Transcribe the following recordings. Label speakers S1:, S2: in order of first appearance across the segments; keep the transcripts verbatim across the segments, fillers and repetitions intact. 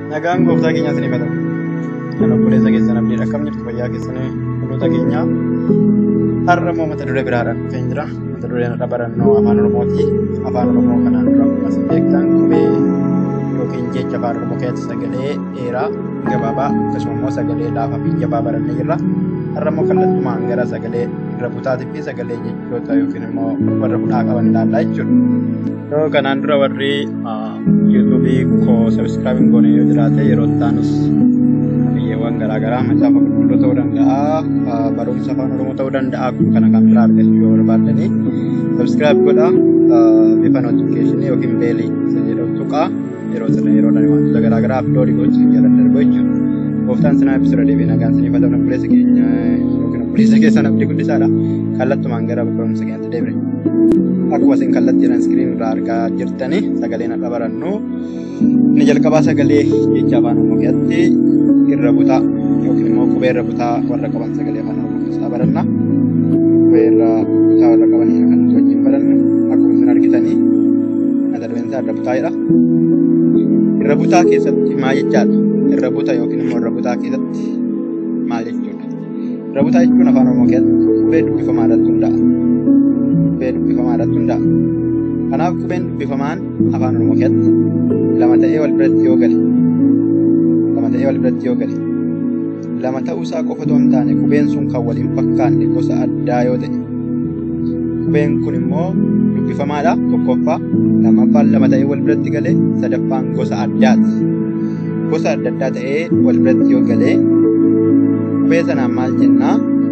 S1: Nagaan gooftaa keenyaa isinii haa ta'u. Kan obboleessa keessan abdiidha. Akkam jirtu fayyaa keessanii kunuuta keenya. Har'a immoo mata duree biraadhaan dhufee jira. Mata dureen irra barannoo afaan Oromooti. Afaan Oromoo kanaan dura akkuma isin beektan qubee yookiin jecha afaan Oromoo keessatti sagalee dheeraa gabaabaa akkasumas immoo sagalee laafaa fi jabaa barannee jirra. Har'a immoo kallattumaan gara sagalee irra butaatii fi sagalee jechoota yookiin immoo warra hudhaa qaban ilaallaa jechuudha. Yoo kanaan dura warri yuutuubii koo sabiskiraabiin goone yoo jiraate yeroo taanus biyyeewwan garaagaraa macaafa qulqulluu ta'uu danda'a, barumsa afaan Oromoo ta'uu danda'a, kana kan biraa argachuu yoo barbaadanii sabiskiraayib godhaa, bifa notifikashinii yookiin beelii isa jedhamu tuqaa yeroo sirna yeroo dhaan wantoota garaagaraa aploodii gochuun jala darbu jechuudha. Gooftaan sinaa ibsura deebiin nagaan sinii fata obboleessa keenya yookiin obboleessa keessan abdii guddisaadha. Kallattumaan gara barumsa keenyatti deebine. Akkuma isin kallattiidhaan iskiriin irraa argaa jirtanii sagaleen har'a barannu inni jalqabaa sagalee jecha afaan Oromoo keessatti irra butaa yookiin immoo qubee irra butaa warra qaban sagalee afaan Oromoo keessaa baranna. Qubee irra butaa warra qaban kan nuti wajjin barannu akkuma isin argitanii mata dureen isaa irra butaa'edha. Irra butaa keessatti maal jechaadha? Irra butaa yookiin immoo irra butaa keessatti maal jechuudha? Irra butaa jechuun afaan Oromoo keessatti qubee dubbifamaa irratti hundaa'a. Qubee dubbifamaa irratti hundaa'a. Kanaaf qubeen dubbifamaan afaan Oromoo keessatti lama ta'ee wal biratti yoo gale lama ta'ee wal biratti yoo gale lama ta'uusaa qofa otoo hin taane qubeen sun kan waliin fakkaanne gosa addaa yoo ta'e qubeen kun immoo dubbifamaadha tokkoffaa, lammaffaan lama ta'ee wal biratti galee sadaffaan gosa addaati. Gosa adda addaa ta'ee wal biratti yoo galee qubee sanaan maal jennaa?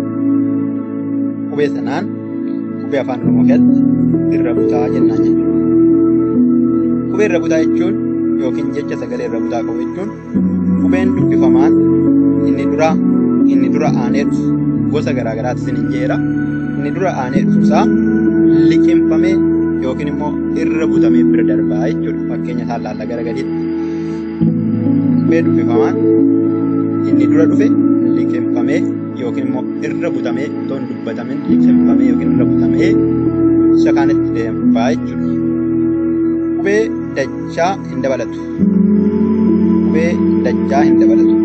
S1: Qubee sanaan qubee afaan Oromoo keessatti irra butaa jennaan jechuudha. Qubee irra butaa jechuun yookiin jecha sagalee irra butaa qabu jechuun qubeen dubbifamaan inni dura inni dura aanee dhufu gosa garaagaraatti isin jeera. Inni dura aanee dhufuusaa liqimfamee yookiin immoo irra butamee bira darbaa jechuudha. Fakkeenya isaa laalla gara gadiitti. Qubee dubbifamaan inni dura dhufe liqimfamee yookiin immoo irra butamee otoo hin dubbatamin liqimfamee yookiin irra butamee isa kaanitti deemaa jechuudha. Qubee dachaa hin dabalatu. Qubee dachaa hin dabalatu.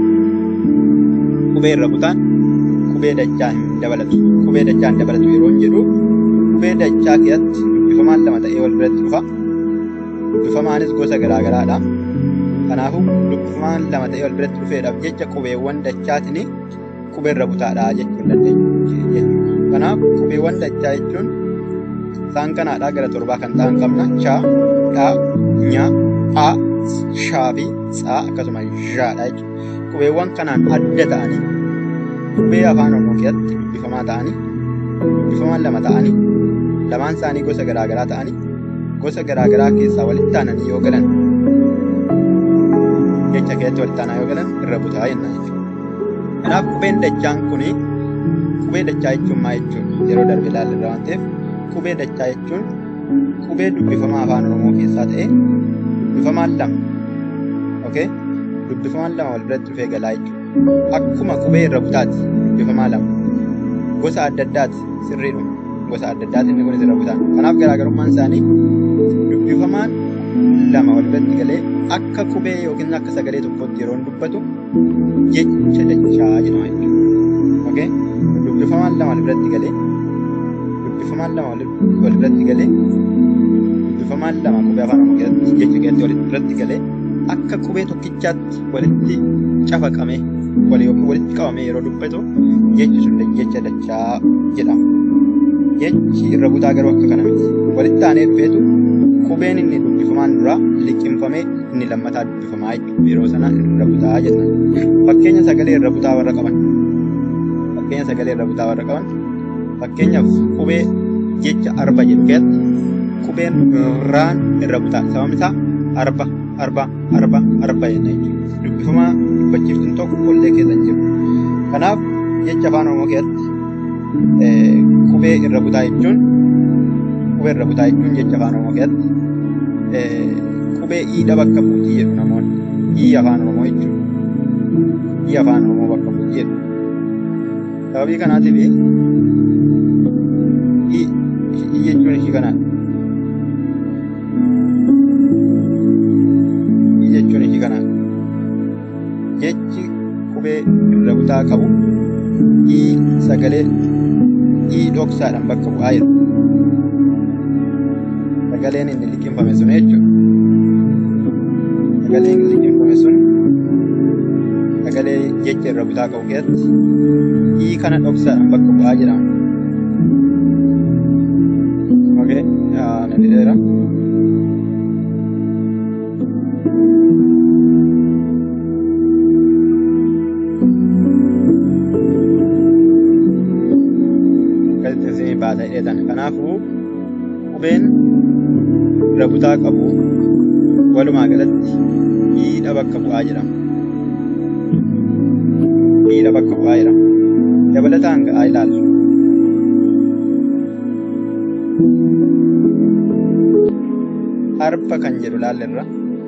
S1: Qubee irra butaan qubee dachaa hin dabalatu. Qubee dachaa hin dabalatu yeroo jedhu qubee dachaa keessatti dubbifamaan lama ta'ee wal biratti dhufa. Dubbifamaanis gosa garaagaraadha. Kanaafuu dubbifamaan lama ta'ee wal biratti dhufeedhaaf jecha qubeewwan dachaatiin qubee irra butaadha jechuun dandeenya. Kanaaf qubeewwan dachaa jechuun isaan kanaadhaa gara torbaa kan ta'an qabna. Chaa, dhaa, nyaa, aa, shaa fi tsaa akkasumas zhaadha jechuudha. Qubeewwan kanaan adda ta'anii qubee afaan Oromoo keessatti dubbifamaa ta'anii dubbifamaan lama ta'anii lamaan isaanii gosa garaagaraa ta'anii gosa garaagaraa keessaa walitti aananii yoo galan jecha keessatti walitti aanaa yoo galan irra butaa jennaan jechuudha. Kanaaf qubeen dachaan kuni qubee dachaa jechuun maal jechuudha? Yeroo darbe ilaallee waan ta'eef qubee dachaa jechuun qubee dubbifamaa afaan Oromoo keessaa ta'ee dubbifamaan lama okay? Dubbifamaan lama wal biratti dhufee galaa jechuudha. Akkuma qubee irra butaati dubbifamaa lama gosa adda addaati sirriidhuma gosa adda addaati inni kunis irra butaan. Kanaaf garaagarummaan isaanii dubbifamaan lama wal biratti galee akka qubee yookiin akka sagalee tokkotti yeroo dubbatu jecha dachaa jedhama jechuudha. Okay? Dubbifamaan lama wal biratti galee dubbifamaan lama wal biratti galee dubbifamaan lama qubee afaan Oromoo keessatti jecha keessatti walitti biratti galee akka qubee tokkichaatti walitti cafaqamee walitti qabamee yeroo dubbatu jechi sun jecha dachaa jedhama. Jechi irra butaa garuu akka kana miti. Walitti aanee dhufeetu qubeen inni dubbifamaan dura liqimfamee inni lammataa dubbifamaa jechuudha. Yeroo sana irra butaa jedhama. Fakkeenya sagalee irra butaa warra qaban. Fakkeenya sagalee irra butaa warra qaban. Fakkeenyaaf qubee jecha arba jedhu keessatti qubeen raan irra butaa. Sababni isaa arba arba arba arba jenna jechuudha. Dubbifamaa dubbachiiftuun tokko qollee keessa hin jiru. Kanaaf jecha afaan Oromoo keessatti qubee irra butaa jechuun qubee irra butaa jechuun jecha afaan Oromoo keessatti qubee iidha bakka buutii jedhu namoonni. Ii afaan Oromoo jechuudha. Ii afaan Oromoo bakka buutii jedhu. Sababii kanaatiif ii jechuun ishii kanaadha. Ii jechuun ishii kanaadha. jechi qubee irra butaa qabu ii sagalee ii dhoksaadhaan bakka bu'aa jira. Sagaleen inni liqinfame sun jechuudha. Sagaleen inni liqinfame sun sagalee jecha irra butaa qabu keessatti ii kana dhoksaadhaan bakka bu'aa jira. Okay, na dheera. Baata dheedan kanaafuu qubeen irra butaa qabu walumaa galatti iidha bakka bu'aa jedhama. Iidha bakka bu'aa jedhama. Dabalataan ga'aa ilaallu. Arfa kan jedhu laallerra.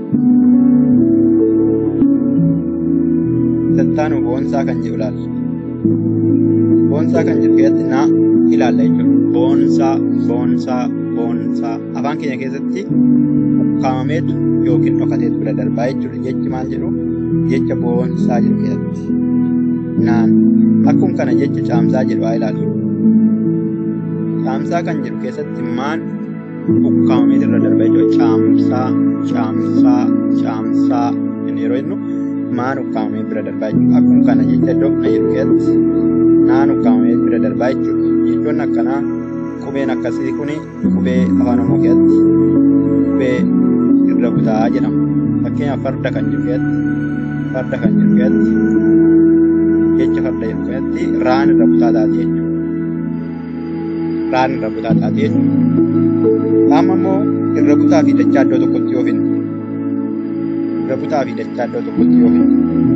S1: Tattaanu boonsaa kan jedhu laallu. Boonsaa kan jedhu keessatti naa ilaalla jechuudha. Boonsaa, boonsaa, boonsaa. Afaan keenya keessatti ukkaamameetu yookiin dhokateetu bira darbaa jechuudha. Jechi maal jedhu? Jecha boonsaa jedhu keessatti. Naan akkuma kana jecha caamsaa jedhu haa ilaallu. Caamsaa kan jedhu keessatti maan ukkaamameetu irra darbaa jechuudha. Caamsaa, caamsaa, caamsaa. Inni yeroo jennu maan ukkaamamee bira darbaa jechuudha. Akkuma kana jecha dhokna jedhu keessatti naan ukkaamamee bira darbaa jechuudha. Jechuun akkanaa qubeen akkasii kuni qubee afaan Oromoo keessatti qubee irra butaa jedhama. Fakkeenyaaf farda kan jedhu keessatti farda kan jedhu keessatti jecha farda jedhu keessatti raan irra butaa taate jechuudha. Raan irra butaa taate jechuudha. Amma immoo irra butaa fi dachaa iddoo tokkotti yoo finne irra butaa fi dachaa iddoo tokkotti yoo finne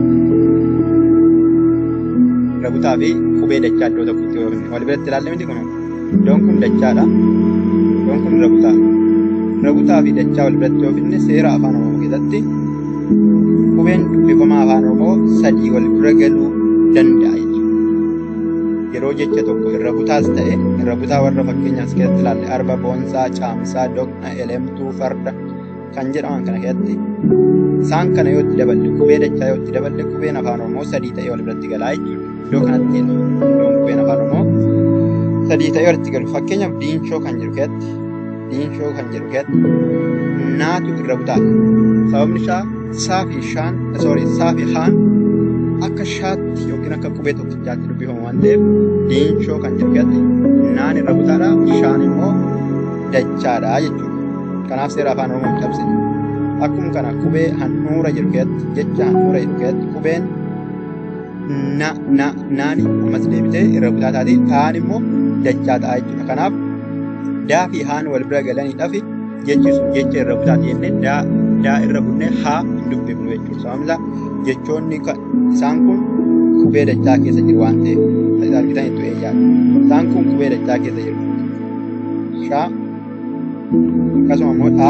S1: irra butaa fi qubee dachaa iddoo tokkotti yoo finne wal biratti ilaalle miti kun iddoon kun dachaadha. Iddoon kun irra butaa. Irra butaa fi dachaa wal biratti yoo finne seera afaan Oromoo keessatti qubeen dubbifamaa afaan Oromoo sadii wal bira galuu danda'a jechuudha. Yeroo jecha tokko irra butaas ta'e irra butaa warra fakkeenyaas keessatti ilaalle arba, boonsaa, caamsaa, doqna, elemtuu, farda kan jedhaman kana keessatti isaan kana yoo itti daballe qubee dachaa yoo itti daballe qubeen afaan Oromoo sadii ta'ee wal biratti galaa jechuudha. Iddoo kanatti iddoon qubeen afaan Oromoo sadii ta'ee walitti galu. Fakkeenyaaf diinshoo kan jedhu keessatti diinshoo kan jedhu keessatti naatu irra butaadha. Sababni isaa saa fi shaan sorry saa fi haan akka shaatti yookiin akka qubee tokkichaatti dubbifamu waan ta'eef diinshoo kan jedhu keessatti naan irra butaadha. Shaan immoo dachaadha jechuudha. Kanaaf seera afaan Oromoo cabsine. Akkuma kana qubee handhuura jedhu keessatti jecha handhuura jedhu keessatti qubeen na na naani ammas deebitee irra butaa taate haan immoo dachaa ta'a jechuudha. Kanaaf daa fi haan wal bira galaniidhaaf jechi sun jecha irra butaa jennee daa daa irra bunnee haa hin dubbifnu jechuudha. Sababni isaa jechoonni isaan kun qubee dachaa keessa jiru waan ta'eef argitan itti eeyyaadha. Isaan kun qubee dachaa keessa jiru. Shaa akkasuma immoo dhaa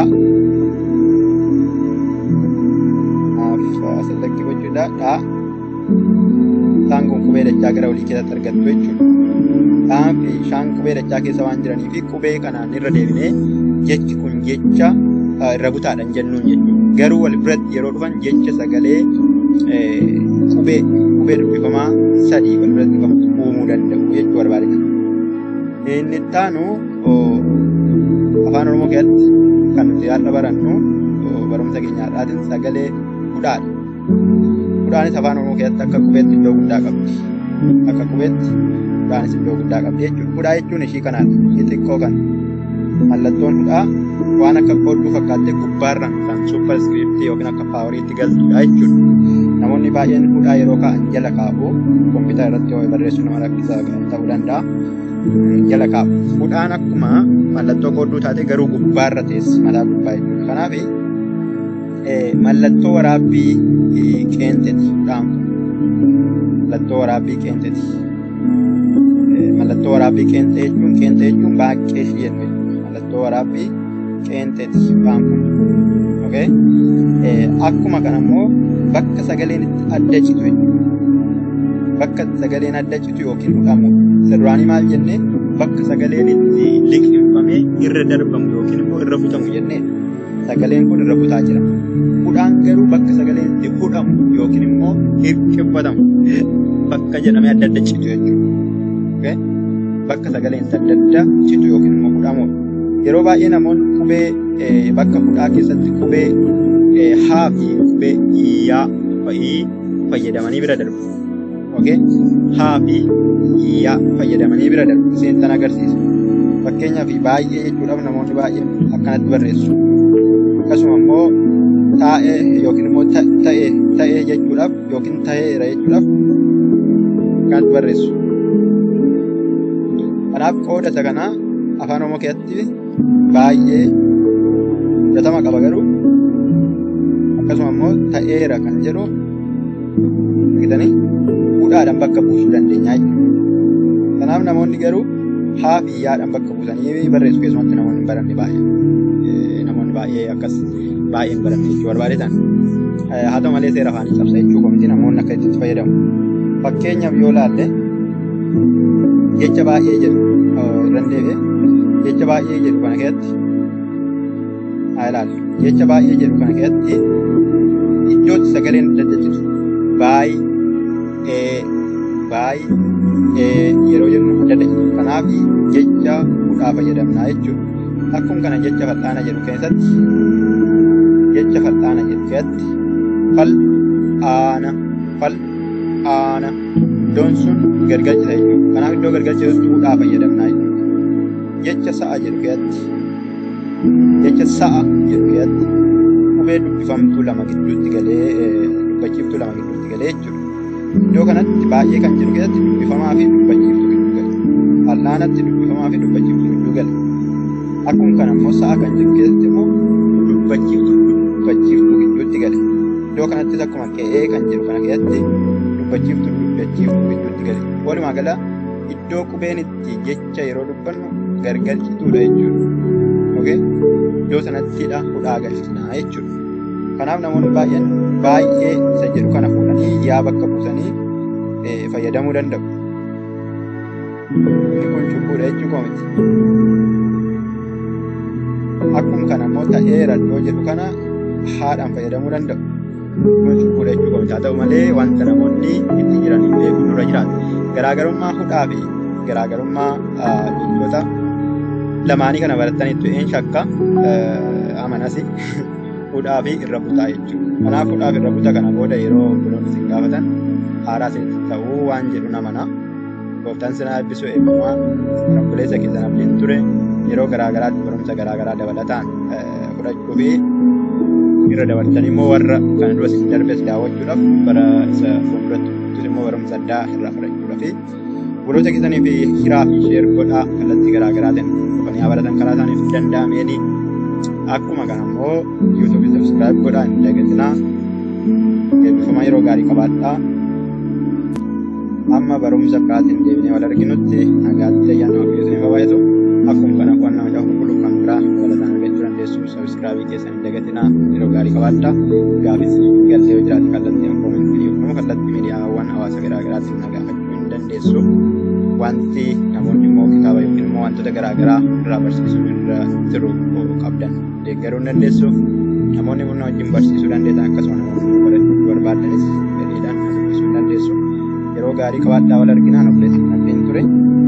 S1: asirratti gochuudha. Dhaa isaan kun qubee dachaa gara olii keessatti argattu jechuudha. Dhaan fi shaan qubee dachaa keessa waan jiranii fi qubee kanaan irra deebinee jechi kun jecha irra butaadhaan jennuun jechuudha. Garuu wal biratti yeroo dhufan jecha sagalee qubee qubee dubbifamaa sadii wal biratti uumuu danda'u jechuu barbaadina. Inni itti aanu afaan Oromoo keessatti kan nuti har'a barannu barumsa keenyaadhaatiin sagalee hudhaadha. Hudhaanis afaan Oromoo keessatti akka qubeetti iddoo guddaa qabdi. Akka qubeetti hudhaanis iddoo guddaa qabdi jechuudha. Hudhaa jechuun ishii kanaadha. Ishii xiqqoo kan mallattoon hudhaa waan akka qoodduu fakkaattee gubbaarraan kan suupparskiriptii yookiin akka paawariitti galtudha jechuudha. Namoonni baay'een hudhaa yeroo kaa'an jala kaa'u kompiitara irratti yoo barreessu nama rakkisa ta'uu danda'a. Jala kaa'u. Hudhaan akkuma mallattoo qoodduu taate garuu gubbaarra teessi mataa gubbaa jechuudha. Kanaaf mallattoo waraabbii qeenxeeti hudhaan kun. Mallattoo waraabbii qeenxeeti. Mallattoo waraabbii qeenxee jechuun qeenxee jechuun baay'ee ishee jennu jechuudha. Mallattoo waraabbii qeenxeeti hudhaan kun. Okay? Akkuma kana immoo bakka sagaleen itti adda citu jechuudha. Bakka sagaleen adda citu yookiin hudhamu. Isa duraanii maal jennee bakka sagaleen itti liqimfamee irra darbamu yookiin immoo irra butamu jennee sagaleen kun irra butaa jira. Hudhaan garuu bakka sagaleen itti hudhamu haqamu yookiin immoo hirqiffatamu bakka jedhamee adda adda citu jechuudha. Bakka sagaleen adda adda citu yookiin immoo hudhamu. Yeroo baay'ee namoonni qubee bakka hudhaa keessatti qubee haa fi qubee iyyaa fa'ii fayyadamanii bira darbu. Haa fi iyyaa fayyadamanii bira darbu. Iseen tan agarsiisa. Fakkeenyaaf baay'ee jechuudhaaf namoonni baay'een akkanatti barreessu. Akkasuma immoo taa'ee yookiin immoo ta'ee ta'ee jechuudhaaf yookiin ta'eera jechuudhaaf akkanatti barreessu. Kanaaf qooda isa kanaa afaan Oromoo keessatti baay'ee fudhatama qaba garuu akkasuma immoo ta'eera kan jedhu argitanii hudhaadhaan bakka buusuu dandeenya jechuudha. Kanaaf namoonni garuu haa fi iyyaadhaan bakka buusanii barreessu keessumatti namoonni hin baranne baay'ee namoonni baay'ee akkas baay'ee hin baranne jechuu barbaadetan haa ta'u malee seera afaanii cabsa jechuu komiti namoonni akka itti fayyadamu. Fakkeenyaaf yoo laalle jecha baay'ee jedhu irraan deebi'ee jecha baay'ee jedhu kana keessatti haa ilaallu. Jecha baay'ee jedhu kana keessatti iddootti sagaleen adda adda citu baay'ee baay'ee yeroo jennu adda adda citu. Kanaaf jecha hudhaa fayyadamnaa jechuudha. Akkuma kana jecha fal'aana jedhu keessatti jecha fal'aana jedhu keessatti fal aana fal aana iddoon sun gargalchita jechuudha. Kanaaf iddoo gargalchitutti hudhaa fayyadamnaa jechuudha. Jecha sa'a jedhu keessatti jecha sa'a jedhu keessatti qubee dubbifamtuu lama gidduutti galee dubbachiiftuu lama gidduutti galee jechuudha. Iddoo kanatti baay'ee kan jiru keessatti dubbifamaa fi dubbachiiftuu gidduu gala. Fal'aanatti dubbifamaa fi dubbachiiftuu gidduu gala. Akkuma kana immoo sa'a kan jiru keessatti immoo dubbachiiftuu dubbachiiftuu gidduutti gala. Iddoo kanattis akkuma qe'ee kan jiru kana keessatti dubbachiiftuu dubbachiiftuu gidduutti gala. Walumaa gala iddoo qubeen itti jecha yeroo dubbannu gargalchituudha jechuudha. Iddoo sanattidha hudhaa galchinaa jechuudha. Kanaaf namoonni baay'een baay'ee isa jedhu kana fuudhanii yaa bakka buusanii fayyadamuu danda'u. Inni kun cubbuudha jechuu komiti. Akkuma kana immoo ta'eera iddoo jedhu kana haadhaan fayyadamuu danda'u. Kun cubbuudha jechuu komiti. Haa ta'u malee wanta namoonni itti jiranii beekuun dura jiraatu. Garaagarummaa hudhaa fi garaagarummaa biyyoota lamaanii kana barattanitti een shakka amanasi hudhaa fi irra butaa jechuudha. Kanaaf hudhaa fi irra butaa kana booda yeroo obboloonni isin gaafatan haaraa isinitti ta'uu waan jedhu namana. Gooftaan sinaa eebbisuu eebbumaa obboleessa keessan abdiin ture yeroo garaagaraatti barumsa garaagaraa dabalataan fudhachuu fi irra dabaltanii immoo warra kana dura isin darbes daawwachuudhaaf bara isa fuulduratti immoo barumsa addaa irraa fudhachuudhaaf obboloota keessanii fi hiraa fi sheer godhaa kallattii garaagaraatiin dhufanii haa baratan karaa isaaniif danda'ameenii. Akkuma kana immoo yuutuubii sabskiraayib godhaa hin dagatinaa. Eebbifamaa yeroo gaarii qabaadhaa. Amma barumsa biraatiin deebinee wal arginutti nagaatti ayyaana waaqayyoo isiniif haa baay'atu. Akkuma kana qo'annaa macaafa qulqulluu kan biraa dabalataan argachuu dandeessu. Sabskiraayibii keessan hin dagatinaa. Yeroo gaarii qabaadhaa. Gaafis galtee yoo jiraate kallattii koomentii yookiin kallattii miidiyaawwan hawaasa garaagaraatiin na gaafachuu hin dandeessu. Wanti namoonni immoo kitaaba yookiin immoo wantoota garaagaraa irraa barsiisuu irra jiru qabdan deeggaruu hin dandeessu. Namoonni immoo wajjin barsiisuu dandeessan akkasuma namoonni barachuu barbaadanis fedhiidhaan dubbisuu hin dandeessu. Yeroo gaarii qabaadhaa wal arginaan obboleessi abdiin ture.